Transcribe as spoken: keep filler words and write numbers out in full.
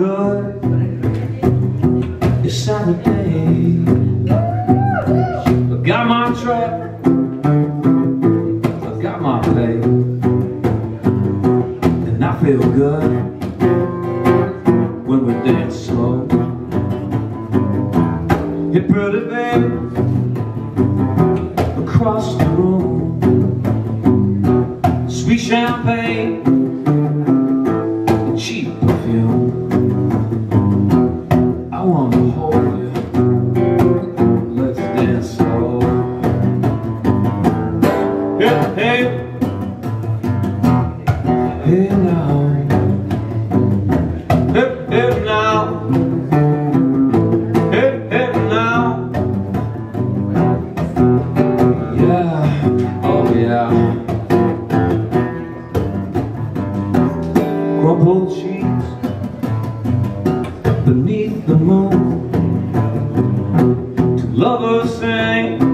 good. It's Saturday. I got my truck, I got my pay, and I feel good when we dance slow. Hey pretty baby, across the room, sweet champagne, cheap perfume. I wanna hold you, let's dance slow. Hey, hey, hey now, hey, hey now, hey, hey now. Yeah, oh yeah. Crumpled cheeks beneath the moon, two lovers sing